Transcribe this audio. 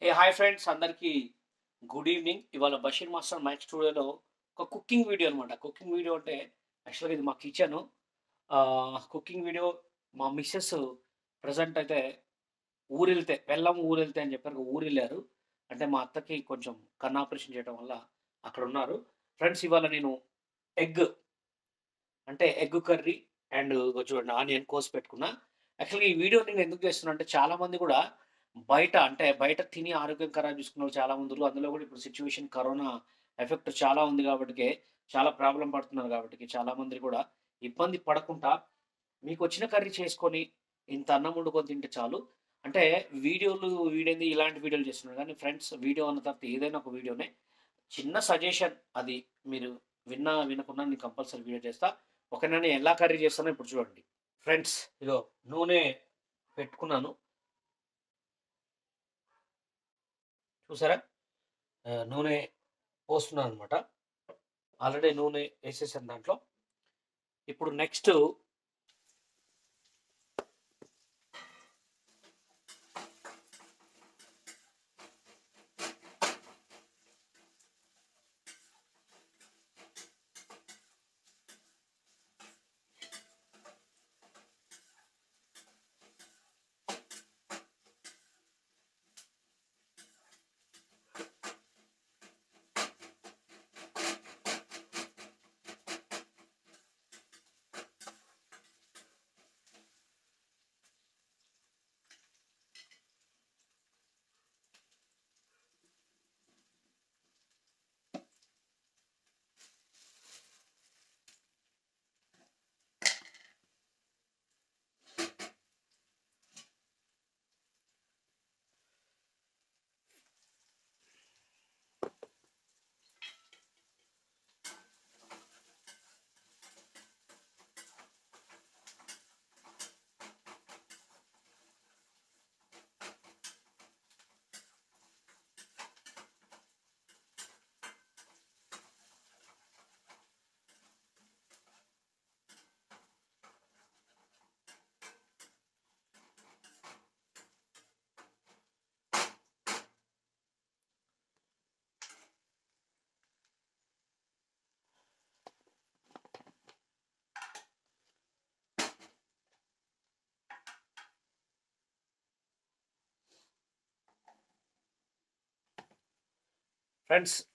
Hi friends అందరికీ good evening. ఇవాళ Basheer master mike స్టూడియోలో ఒక కుకింగ్ వీడియో అనమాట. కుకింగ్ వీడియో అంటే యాక్చువల్‌గా ఇది మా కిచెను. కుకింగ్ వీడియో మా మిసెస్ ప్రెజెంట్ అయితే ఊరెళ్తే అని చెప్పారు. ఊరెళ్లారు. అంటే మా అత్తకి కొంచెం కన్ను ఆపరేషన్ చేయడం వల్ల అక్కడున్నారు. ఫ్రెండ్స్ ఇవాళ నేను ఎగ్ ఎగ్ కర్రీ అండ్ ఇగో చూడండి ఆనియన్ కోసి పెట్టుకున్నా. యాక్చువల్‌గా ఈ వీడియో నేను ఎందుకు చేస్తున్నా అంటే చాలామంది గూడా బయట తిని ఆరోగ్యం ఖరాబ్ చేసుకున్నోళ్ళు చాలా మంది ఉన్నారు. అందులో గూడా ఇప్పుడు సిట్యుయేషన్ కరోనా ఎఫెక్ట్ చాలా ఉంది గాబట్టికే చాలా ప్రాబ్లమ్ పడుతున్నారు గాబట్టికి చాలామంది గూడా ఇబ్బంది పడకుండా మీకొచ్చిన కర్రీ చేసుకొని ఇంత అన్నం వండుకొని తింటే చాలు. అంటే వీడేంది ఇలాంటి వీడియోలు చేస్తున్నాడు గానీ ఫ్రెండ్స్ వీడియో అన్న తర్వాత ఏదైనా ఒక వీడియోనే. చిన్న సజెషన్ అది మీరు వినకున్నా నేను కంపల్సరీ వీడియో చేస్తా. ఓకేనా? నేను ఎలా కర్రీ చేస్తానో ఇప్పుడు చూడండి. ఫ్రెండ్స్ ఇగో నూనె పెట్టుకున్నాను. చూసారా? నూనె పోస్తున్నాననమాట. ఆల్రెడీ నూనె ఏసేసాను దాంట్లో. ఇప్పుడు నెక్స్ట్ ఫ్రెండ్స్